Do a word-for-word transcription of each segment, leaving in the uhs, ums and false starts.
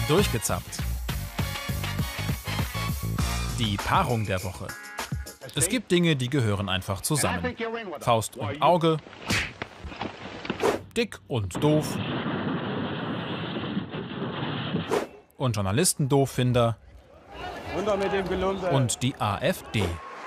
Durchgezappt. Die Paarung der Woche. Es gibt Dinge, die gehören einfach zusammen. Faust und Auge, dick und doof und Journalisten-Dooffinder und die AfD.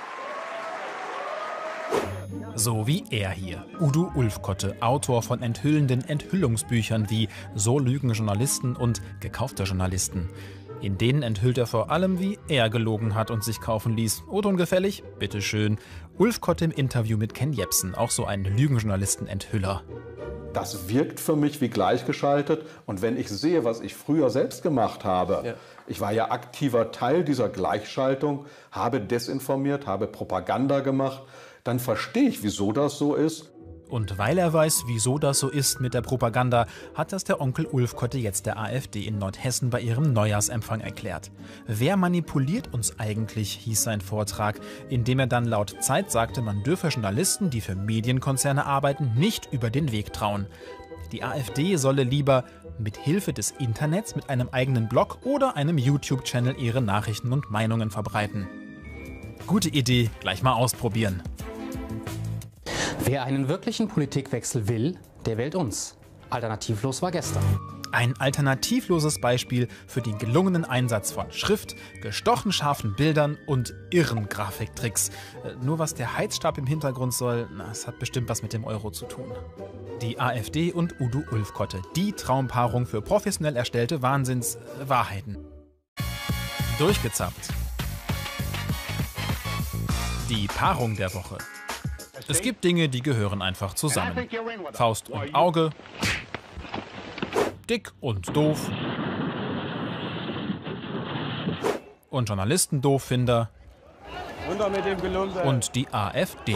So wie er hier, Udo Ulfkotte, Autor von enthüllenden Enthüllungsbüchern wie So lügen Journalisten und Gekaufte Journalisten. In denen enthüllt er vor allem, wie er gelogen hat und sich kaufen ließ. Ungefällig? Bitteschön. Ulfkotte im Interview mit Ken Jebsen, auch so ein Lügenjournalisten-Enthüller. Das wirkt für mich wie gleichgeschaltet. Und wenn ich sehe, was ich früher selbst gemacht habe, ja. Ich war ja aktiver Teil dieser Gleichschaltung, habe desinformiert, habe Propaganda gemacht, dann verstehe ich, wieso das so ist. Und weil er weiß, wieso das so ist mit der Propaganda, hat das der Onkel Ulfkotte jetzt der AfD in Nordhessen bei ihrem Neujahrsempfang erklärt. Wer manipuliert uns eigentlich, hieß sein Vortrag, in dem er dann laut Zeit sagte, man dürfe Journalisten, die für Medienkonzerne arbeiten, nicht über den Weg trauen. Die AfD solle lieber mit Hilfe des Internets mit einem eigenen Blog oder einem YouTube-Channel ihre Nachrichten und Meinungen verbreiten. Gute Idee, gleich mal ausprobieren. Wer einen wirklichen Politikwechsel will, der wählt uns. Alternativlos war gestern. Ein alternativloses Beispiel für den gelungenen Einsatz von Schrift, gestochen scharfen Bildern und irren Grafiktricks. Äh, nur was der Heizstab im Hintergrund soll, na, es hat bestimmt was mit dem Euro zu tun. Die AfD und Udo Ulfkotte, die Traumpaarung für professionell erstellte Wahnsinns-Wahrheiten. Durchgezappt. Die Paarung der Woche. Es gibt Dinge, die gehören einfach zusammen. Faust und Auge, dick und doof und Journalisten-Dooffinder und die AfD.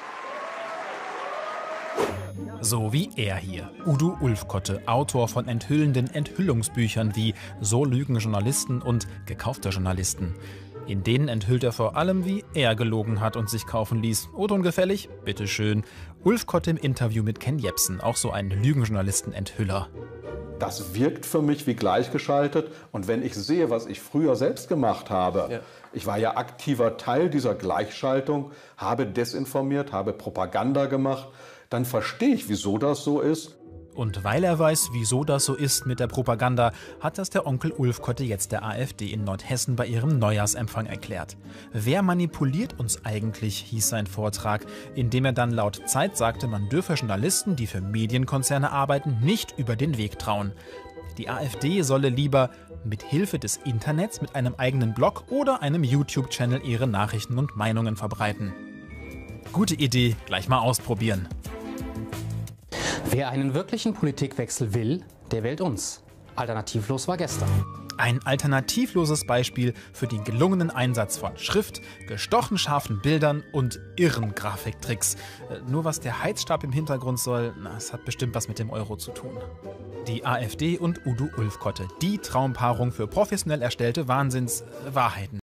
So wie er hier, Udo Ulfkotte, Autor von enthüllenden Enthüllungsbüchern wie So lügen Journalisten und Gekaufte Journalisten. In denen enthüllt er vor allem, wie er gelogen hat und sich kaufen ließ. Ungefällig? Bitteschön. Ulfkotte im Interview mit Ken Jebsen, auch so ein Lügenjournalisten-Enthüller. Das wirkt für mich wie gleichgeschaltet. Und wenn ich sehe, was ich früher selbst gemacht habe, ja. Ich war ja aktiver Teil dieser Gleichschaltung, habe desinformiert, habe Propaganda gemacht, dann verstehe ich, wieso das so ist. Und weil er weiß, wieso das so ist mit der Propaganda, hat das der Onkel Ulfkotte jetzt der AfD in Nordhessen bei ihrem Neujahrsempfang erklärt. Wer manipuliert uns eigentlich, hieß sein Vortrag, in dem er dann laut Zeit sagte, man dürfe Journalisten, die für Medienkonzerne arbeiten, nicht über den Weg trauen. Die AfD solle lieber mit Hilfe des Internets mit einem eigenen Blog oder einem YouTube-Channel ihre Nachrichten und Meinungen verbreiten. Gute Idee, gleich mal ausprobieren. Wer einen wirklichen Politikwechsel will, der wählt uns. Alternativlos war gestern. Ein alternativloses Beispiel für den gelungenen Einsatz von Schrift, gestochen scharfen Bildern und irren Grafiktricks. Äh, nur was der Heizstab im Hintergrund soll, na, es hat bestimmt was mit dem Euro zu tun. Die AfD und Udo Ulfkotte, die Traumpaarung für professionell erstellte Wahnsinns-Wahrheiten.